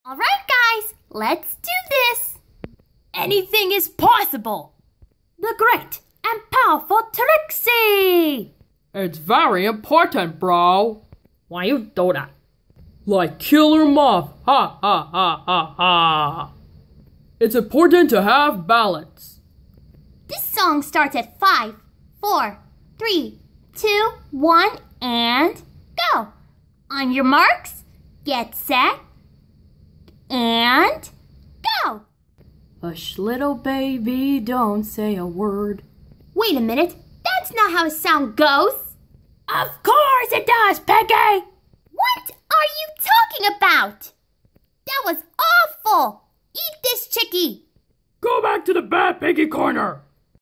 All right, guys, let's do this. Anything is possible. The great and powerful Trixie. It's very important, bro. Why you do that? Like killer moth. Ha ha ha ha ha. It's important to have balance. This song starts at 5, 4, 3, 2, 1, and go. On your marks, get set, and go. Hush, little baby, don't say a word. Wait a minute, that's not how sound goes. Of course it does, Pinkie! What are you talking about? That was awful. Eat this, chickie. Go back to the bad piggy corner.